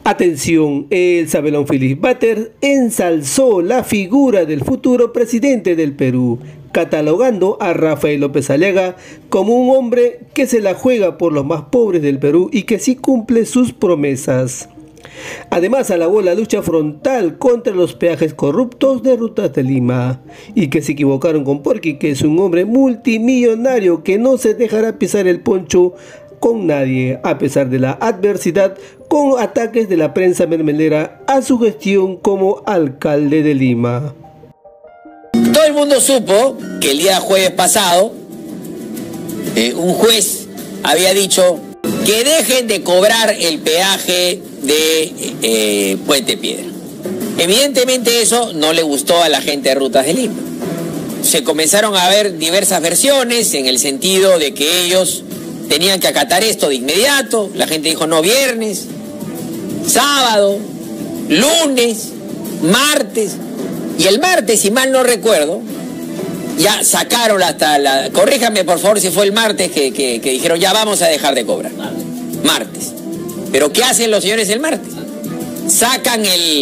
Atención, el Sabelón Philip Butters ensalzó la figura del futuro presidente del Perú, catalogando a Rafael López Aliaga como un hombre que se la juega por los más pobres del Perú y que sí cumple sus promesas. Además, alabó la lucha frontal contra los peajes corruptos de Rutas de Lima y que se equivocaron con Porky, que es un hombre multimillonario que no se dejará pisar el poncho con nadie, a pesar de la adversidad, con ataques de la prensa mermelera a su gestión como alcalde de Lima. Todo el mundo supo que el día jueves pasado un juez había dicho que dejen de cobrar el peaje de Puente Piedra. Evidentemente eso no le gustó a la gente de Rutas de Lima. Se comenzaron a ver diversas versiones en el sentido de que ellos tenían que acatar esto de inmediato. La gente dijo no, viernes, sábado, lunes, martes. Y el martes, si mal no recuerdo, ya sacaron hasta la... Corríjame por favor si fue el martes que dijeron ya vamos a dejar de cobrar. Martes. Pero ¿qué hacen los señores el martes? Sacan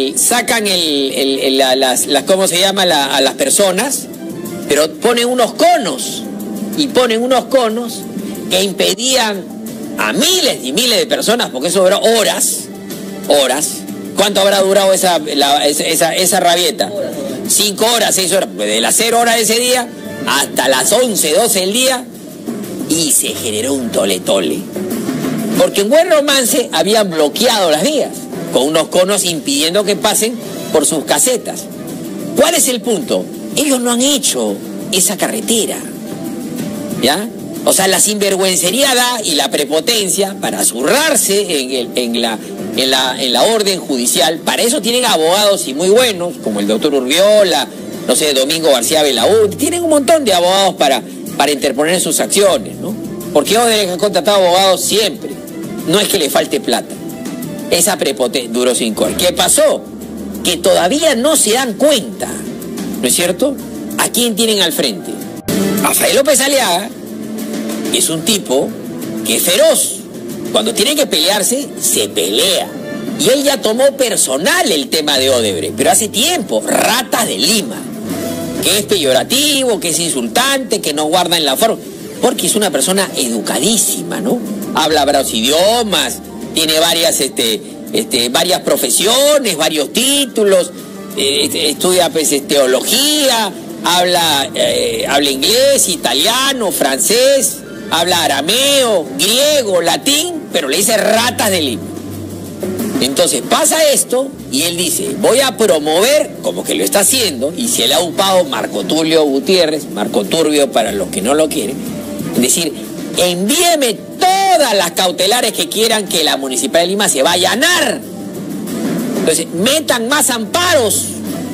¿cómo se llama? A las personas, pero ponen unos conos. Y ponen unos conos que impedían a miles y miles de personas, porque eso duró horas. ¿Cuánto habrá durado esa rabieta? 5 horas, 6 horas, de las 0 horas de ese día hasta las 11, 12 del día, y se generó un tole-tole. Porque en Buen Romance habían bloqueado las vías, con unos conos impidiendo que pasen por sus casetas. ¿Cuál es el punto? Ellos no han hecho esa carretera, ¿ya? O sea, la sinvergüencería y la prepotencia para zurrarse en la orden judicial. Para eso tienen abogados y muy buenos, como el doctor Urbiola, no sé, Domingo García Belaúd. Tienen un montón de abogados para interponer sus acciones, ¿no? Porque Odebrecht ha contratado abogados siempre. No es que le falte plata. Esa prepotencia duró 5 horas. ¿Qué pasó? Que todavía no se dan cuenta, ¿no es cierto? ¿A quién tienen al frente? Rafael López Aliaga es un tipo que es feroz. Cuando tiene que pelearse, se pelea. Y él ya tomó personal el tema de Odebrecht, pero hace tiempo, Ratas de Lima, que es peyorativo, que es insultante, que no guarda en la forma, porque es una persona educadísima, ¿no? Habla varios idiomas, tiene varias profesiones, varios títulos, estudia pues, teología, habla inglés, italiano, francés, habla arameo, griego, latín, pero le dice Ratas de Lima. Entonces pasa esto y él dice, voy a promover, como que lo está haciendo, y se le ha upado Marco Tulio Gutiérrez, Marco Turbio para los que no lo quieren, es decir, envíeme todas las cautelares que quieran que la Municipalidad de Lima se va a allanar. Entonces, metan más amparos,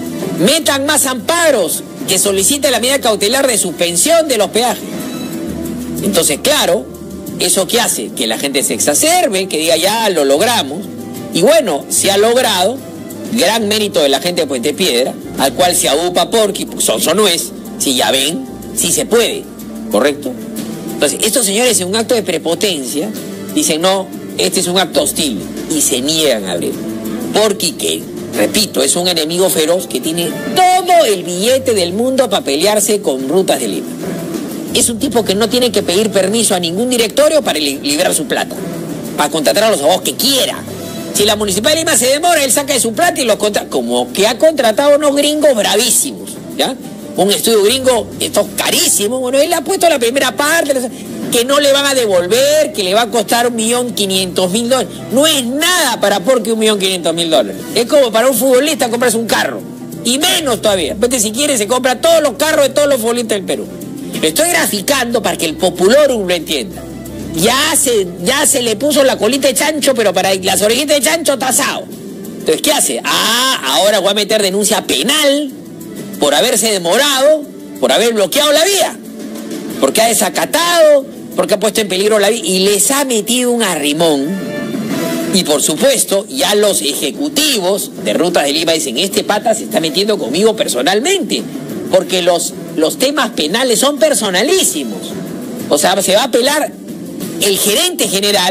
que solicite la medida cautelar de suspensión de los peajes. Entonces, claro, ¿eso qué hace? Que la gente se exacerbe, que diga ya lo logramos. Y bueno, se ha logrado, gran mérito de la gente de Puente Piedra, al cual se abupa Porky, pues sonso no es, si ya ven, si se puede, ¿correcto? Entonces, estos señores en un acto de prepotencia dicen no, este es un acto hostil, y se niegan a abrir. Porky, que, repito, es un enemigo feroz que tiene todo el billete del mundo para pelearse con Rutas de Lima. Es un tipo que no tiene que pedir permiso a ningún directorio para liberar su plata, para contratar a los abogados que quiera. Si la Municipalidad de Lima se demora, él saca de su plata y los contrata, como que ha contratado a unos gringos bravísimos, ¿ya? Un estudio gringo, esto es carísimo, bueno, él ha puesto la primera parte, que no le van a devolver, que le va a costar $1.500.000. No es nada para Porky $1.500.000. Es como para un futbolista comprarse un carro, y menos todavía. Porque si quiere se compra todos los carros de todos los futbolistas del Perú. Lo estoy graficando para que el populorum lo entienda. Ya se le puso la colita de chancho, pero para las orejitas de chancho tasado. Entonces, ¿qué hace? Ahora voy a meter denuncia penal por haberse demorado, por haber bloqueado la vía, porque ha desacatado, porque ha puesto en peligro la vía, y les ha metido un arrimón. Y por supuesto, ya los ejecutivos de Rutas de Lima dicen, este pata se está metiendo conmigo personalmente, porque los temas penales son personalísimos. O sea, se va a apelar el gerente general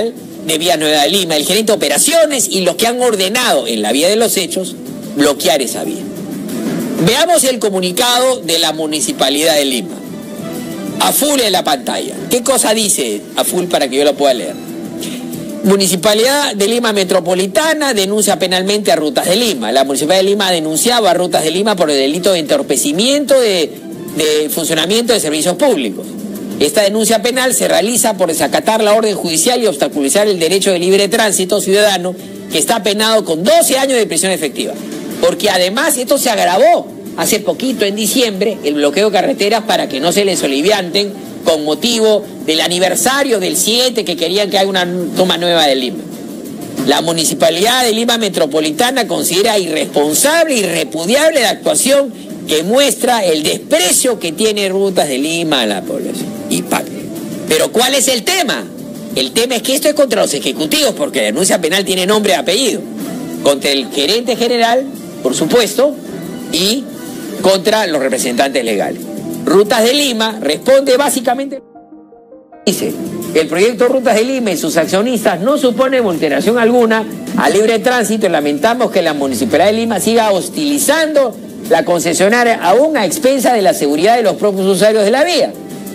de Vías Nueva de Lima, el gerente de operaciones y los que han ordenado en la vía de los hechos bloquear esa vía. Veamos el comunicado de la Municipalidad de Lima. A full en la pantalla. ¿Qué cosa dice a full para que yo lo pueda leer? Municipalidad de Lima Metropolitana denuncia penalmente a Rutas de Lima. La Municipalidad de Lima ha denunciado a Rutas de Lima por el delito de entorpecimiento de funcionamiento de servicios públicos. Esta denuncia penal se realiza por desacatar la orden judicial y obstaculizar el derecho de libre tránsito ciudadano, que está penado con 12 años de prisión efectiva. Porque además esto se agravó hace poquito, en diciembre, el bloqueo de carreteras para que no se les solivianten con motivo del aniversario del 7 que querían que haya una toma nueva de Lima. La Municipalidad de Lima Metropolitana considera irresponsable y repudiable la actuación que muestra el desprecio que tiene Rutas de Lima a la población. Pero ¿cuál es el tema? El tema es que esto es contra los ejecutivos, porque la denuncia penal tiene nombre y apellido. Contra el gerente general, por supuesto, y contra los representantes legales. Rutas de Lima responde básicamente, dice, el proyecto Rutas de Lima y sus accionistas no supone vulneración alguna al libre tránsito y lamentamos que la Municipalidad de Lima siga hostilizando la concesionaria aún a expensa de la seguridad de los propios usuarios de la vía.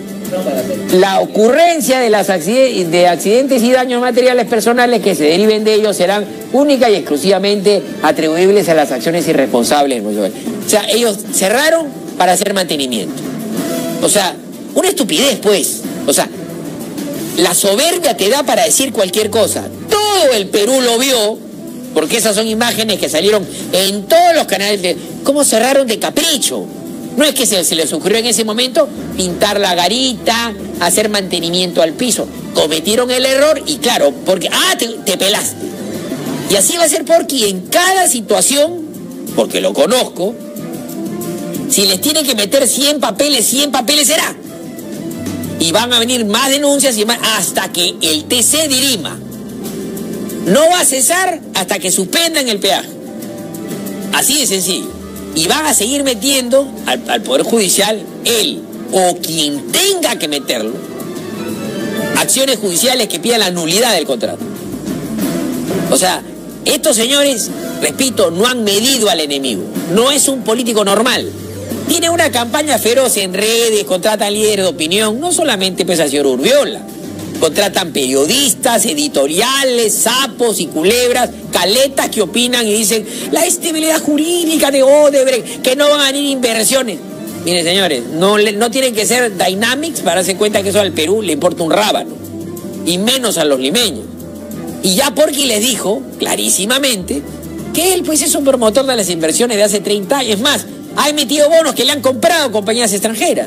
La ocurrencia de accidentes y daños materiales personales que se deriven de ellos serán única y exclusivamente atribuibles a las acciones irresponsables. O sea, ellos cerraron para hacer mantenimiento. O sea, una estupidez, pues. O sea, la soberbia te da para decir cualquier cosa. Todo el Perú lo vio, porque esas son imágenes que salieron en todos los canales de cómo cerraron de capricho. No es que se les ocurrió en ese momento pintar la garita, hacer mantenimiento al piso. Cometieron el error y claro, porque, te pelaste. Y así va a ser porque en cada situación, porque lo conozco, si les tienen que meter 100 papeles será. Y van a venir más denuncias y más hasta que el TC dirima. No va a cesar hasta que suspendan el peaje. Así de sencillo. Y van a seguir metiendo al Poder Judicial, él o quien tenga que meterlo, acciones judiciales que pidan la nulidad del contrato. O sea, estos señores, repito, no han medido al enemigo. No es un político normal. Tiene una campaña feroz en redes, contratan líderes de opinión, no solamente pues al señor Urbiola. Contratan periodistas, editoriales, sapos y culebras, caletas que opinan y dicen la estabilidad jurídica de Odebrecht, que no van a venir inversiones. Miren, señores, no tienen que ser Dynamics para darse cuenta que eso al Perú le importa un rábano, y menos a los limeños. Y ya Porky les dijo clarísimamente que él pues es un promotor de las inversiones de hace 30 años. Es más, ha emitido bonos que le han comprado compañías extranjeras.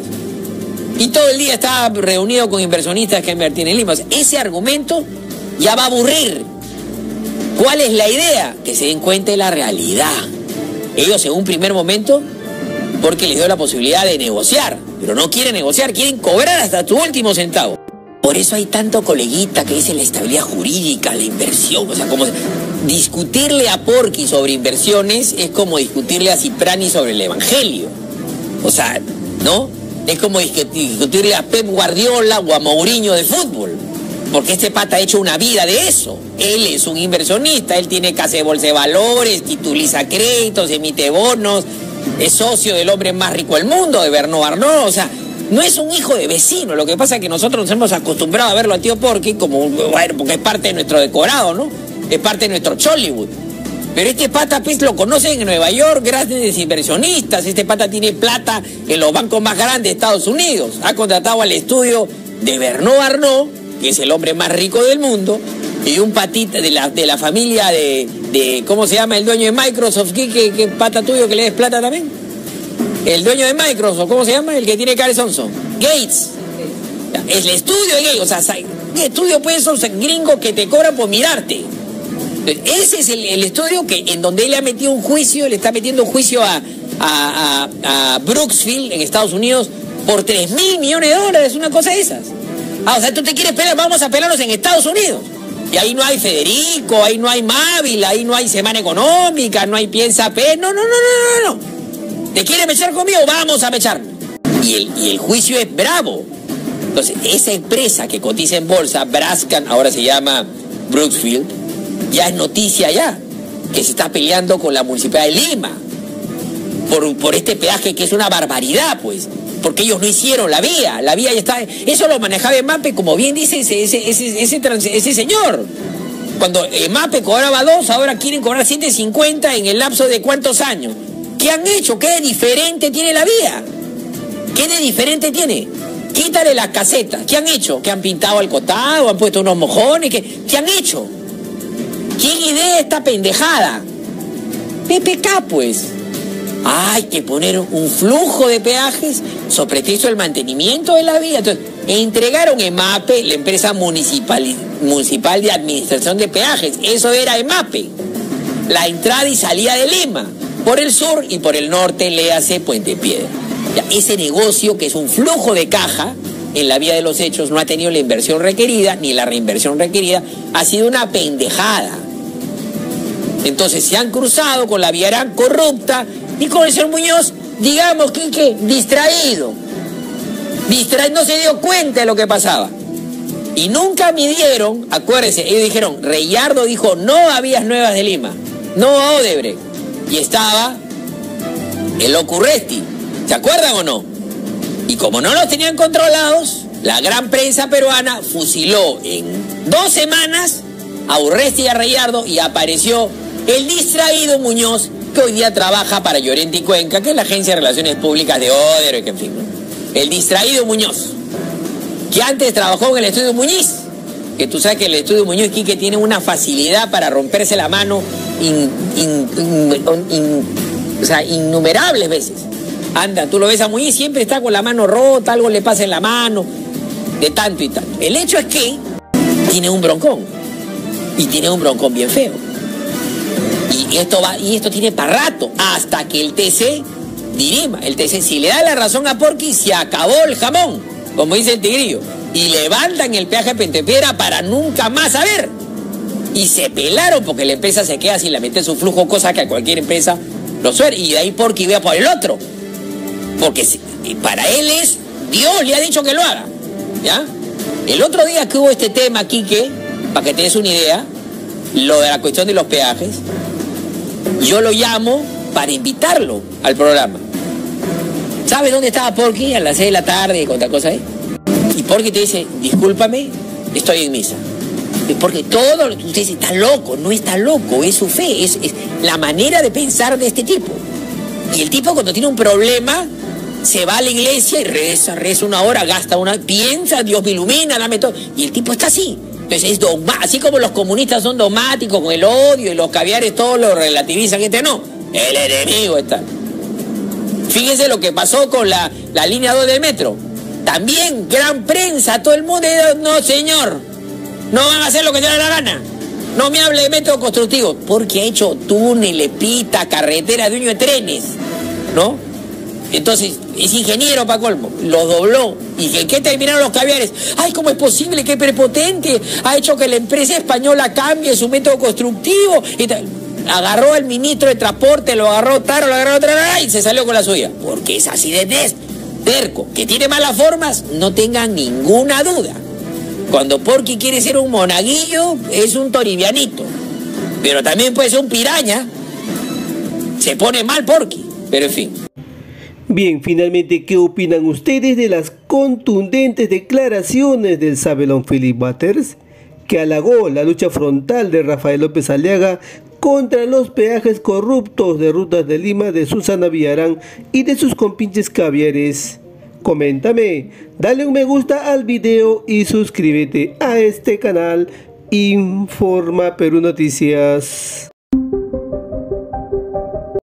Y todo el día está reunido con inversionistas que invertían en Lima. Ese argumento ya va a aburrir. ¿Cuál es la idea? Que se den cuenta de la realidad. Ellos en un primer momento, porque les dio la posibilidad de negociar, pero no quieren negociar, quieren cobrar hasta tu último centavo. Por eso hay tanto coleguita que dice la estabilidad jurídica, la inversión. O sea, como discutirle a Porky sobre inversiones es como discutirle a Ciprani sobre el Evangelio. O sea, ¿no? Es como discutirle a Pep Guardiola o a Mourinho de fútbol. Porque este pata ha hecho una vida de eso. Él es un inversionista, él tiene casa de bolsa de valores, tituliza créditos, emite bonos, es socio del hombre más rico del mundo, de Bernard Arnault. O sea, no es un hijo de vecino. Lo que pasa es que nosotros nos hemos acostumbrado a verlo a tío Porky como, bueno, porque es parte de nuestro decorado, ¿no? Es parte de nuestro Chollywood. Pero este pata pues lo conocen en Nueva York, grandes inversionistas. Este pata tiene plata en los bancos más grandes de Estados Unidos. Ha contratado al estudio de Bernard Arnault, que es el hombre más rico del mundo, y un patita de la familia de ¿cómo se llama? El dueño de Microsoft. ¿Qué pata tuyo que le des plata también? El dueño de Microsoft, ¿cómo se llama? El que tiene Care Sonson. Gates. Es el estudio de Gates. O sea, un estudio pues esos gringos que te cobran por mirarte. Ese es el estudio en donde él le ha metido un juicio, le está metiendo un juicio a Brooksfield en Estados Unidos por $3.000 millones, una cosa de esas. O sea, tú te quieres pelear, vamos a pelearnos en Estados Unidos. Y ahí no hay Federico, ahí no hay Mávil, ahí no hay Semana Económica, no hay Piensa P. No. ¿Te quieres mechar conmigo? Vamos a mechar. Y el juicio es bravo. Entonces, esa empresa que cotiza en bolsa, Brascan, ahora se llama Brooksfield, ya es noticia ya, que se está peleando con la Municipalidad de Lima por este peaje que es una barbaridad, pues, porque ellos no hicieron la vía ya está, eso lo manejaba EMAPE, como bien dice ese señor. Cuando EMAPE cobraba 2, ahora quieren cobrar 750 en el lapso de ¿cuántos años? ¿Qué han hecho? ¿Qué de diferente tiene la vía? ¿Qué de diferente tiene? Quítale las casetas. ¿Qué han hecho? ¿Qué han pintado al costado? ¿Han puesto unos mojones? ¿Qué han hecho? ¿Quién idea esta pendejada? PPK, pues. Hay que poner un flujo de peajes sobre pretexto del mantenimiento de la vía. Entonces, entregaron EMAPE, la empresa municipal de administración de peajes. Eso era EMAPE. La entrada y salida de Lima, por el sur y por el norte, léase Puente Piedra. Ya, ese negocio, que es un flujo de caja en la vía de los hechos, no ha tenido la inversión requerida, ni la reinversión requerida, ha sido una pendejada. Entonces se han cruzado con la Villarán corrupta y con el señor Muñoz, digamos que distraído, no se dio cuenta de lo que pasaba. Y nunca midieron, acuérdense, ellos dijeron, Reyardo dijo, no a Vías Nuevas de Lima, no a Odebrecht, y estaba el Ocurresti, ¿se acuerdan o no? Y como no los tenían controlados, la gran prensa peruana fusiló en 2 semanas a Urresti y a Reyardo, y apareció el distraído Muñoz, que hoy día trabaja para Llorente y Cuenca, que es la agencia de relaciones públicas de Odebrecht, en fin, ¿no? El distraído Muñoz, que antes trabajó en el estudio Muñiz, que tú sabes que el estudio Muñiz, Quique, tiene una facilidad para romperse la mano innumerables veces. Anda, tú lo ves a Muñiz, siempre está con la mano rota, algo le pasa en la mano, de tanto y tanto. El hecho es que tiene un broncón, y tiene un broncón bien feo. Y esto tiene para rato, hasta que el TC dirima. El TC, si le da la razón a Porky, se acabó el jamón, como dice el tigrillo, y levantan el peaje de Puente Piedra para nunca más saber. Y se pelaron, porque la empresa se queda sin la meter su flujo, cosa que a cualquier empresa lo suele, y de ahí Porky vea por el otro, porque para él es Dios le ha dicho que lo haga, ¿ya? El otro día que hubo este tema, Quique, para que te des una idea, lo de la cuestión de los peajes, yo lo llamo para invitarlo al programa. ¿Sabes dónde estaba Porky? A las 6 de la tarde, con otra cosa, ¿eh? Y Porky te dice, discúlpame, estoy en misa. Porque todo, usted dice, está loco, no está loco, es su fe, es la manera de pensar de este tipo. Y el tipo, cuando tiene un problema, se va a la iglesia y reza 1 hora, gasta piensa, Dios me ilumina, dame todo. Y el tipo está así. Entonces es así como los comunistas son dogmáticos con el odio y los caviares todos lo relativizan, no, el enemigo está. Fíjense lo que pasó con la línea 2 del metro. También gran prensa, todo el mundo, no señor, no van a hacer lo que te da la gana. No me hable de método constructivo, porque ha hecho túneles, pita, carretera, dueño de trenes, ¿no? Entonces, es ingeniero para colmo, lo dobló. ¿Y qué terminaron los caviares? ¡Ay, cómo es posible! ¡Qué prepotente! Ha hecho que la empresa española cambie su método constructivo. Y agarró al ministro de Transporte, lo agarró Taro, lo agarró otra y se salió con la suya. Porque es así de terco. Que tiene malas formas, no tengan ninguna duda. Cuando Porky quiere ser un monaguillo, es un toribianito. Pero también puede ser un piraña. Se pone mal Porky, pero en fin. Bien, finalmente, ¿qué opinan ustedes de las contundentes declaraciones del Sabelón Philip Butters, que halagó la lucha frontal de Rafael López Aliaga contra los peajes corruptos de Rutas de Lima de Susana Villarán y de sus compinches caviares? Coméntame, dale un me gusta al video y suscríbete a este canal Informa Perú Noticias.